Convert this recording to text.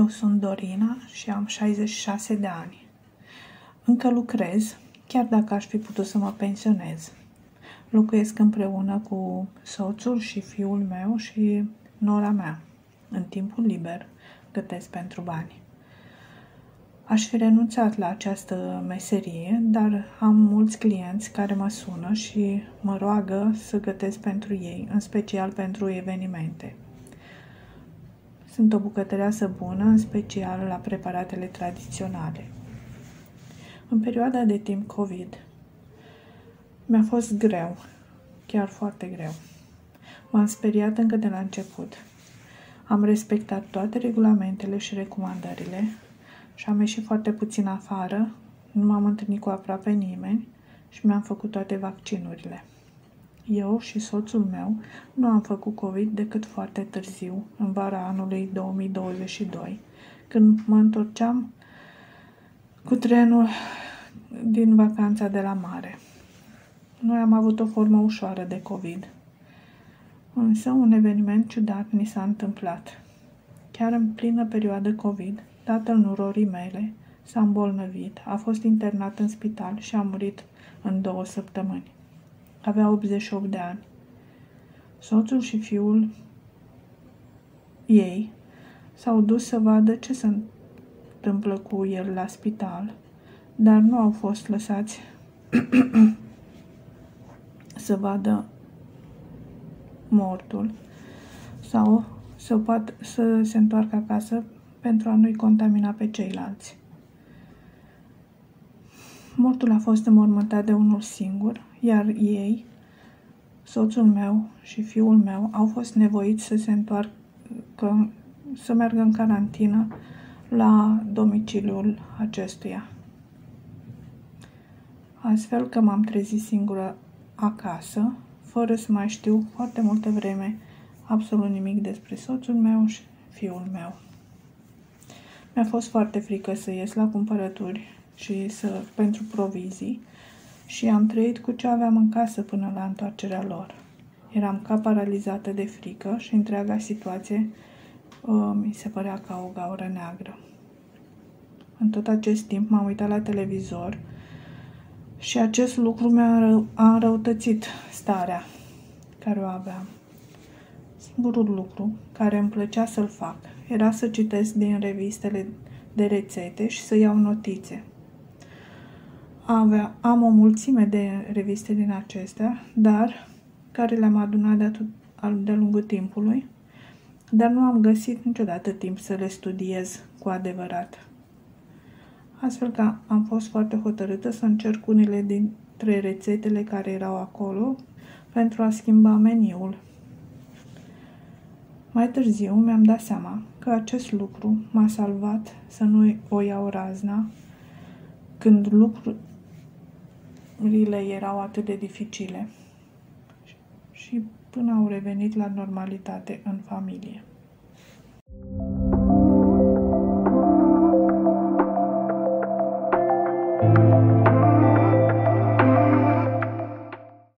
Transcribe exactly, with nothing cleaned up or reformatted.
sunt Dorina și am șaizeci și șase de ani. Încă lucrez, chiar dacă aș fi putut să mă pensionez. Locuiesc împreună cu soțul și fiul meu și nora mea. În timpul liber gătesc pentru bani. Aș fi renunțat la această meserie, dar am mulți clienți care mă sună și mă roagă să gătesc pentru ei, în special pentru evenimente. Sunt o bucătăreasă bună, în special la preparatele tradiționale. În perioada de timp COVID, mi-a fost greu, chiar foarte greu. M-am speriat încă de la început. Am respectat toate regulamentele și recomandările și am ieșit foarte puțin afară, nu m-am întâlnit cu aproape nimeni și mi-am făcut toate vaccinurile. Eu și soțul meu nu am făcut COVID decât foarte târziu, în vara anului două mii douăzeci și doi, când mă întorceam cu trenul din vacanța de la mare. Noi am avut o formă ușoară de COVID, însă un eveniment ciudat ni s-a întâmplat. Chiar în plină perioadă COVID, tatăl nurorii mele s-a îmbolnăvit, a fost internat în spital și a murit în două săptămâni. Avea optzeci și opt de ani. Soțul și fiul ei s-au dus să vadă ce se întâmplă cu el la spital, dar nu au fost lăsați să vadă mortul sau să, poată, să se întoarcă acasă pentru a nu-i contamina pe ceilalți. Mortul a fost înmormântat de unul singur, iar ei, soțul meu și fiul meu, au fost nevoiți să se întoarcă, să meargă în carantină la domiciliul acestuia. Astfel că m-am trezit singură acasă, fără să mai știu foarte multă vreme absolut nimic despre soțul meu și fiul meu. Mi-a fost foarte frică să ies la cumpărături și să, pentru provizii și am trăit cu ce aveam în casă până la întoarcerea lor. Eram ca paralizată de frică și întreaga situație uh, mi se părea ca o gaură neagră. În tot acest timp m-am uitat la televizor și acest lucru mi-a rău, a înrăutățit starea care o aveam. Singurul lucru care îmi plăcea să-l fac era să citesc din revistele de rețete și să iau notițe. Avea, am o mulțime de reviste din acestea, dar care le-am adunat de atât, de-a lungul timpului, dar nu am găsit niciodată timp să le studiez cu adevărat. Astfel că am fost foarte hotărâtă să încerc unele dintre rețetele care erau acolo pentru a schimba meniul. Mai târziu mi-am dat seama că acest lucru m-a salvat să nu o iau razna când lucrurile erau atât de dificile și până au revenit la normalitate în familie.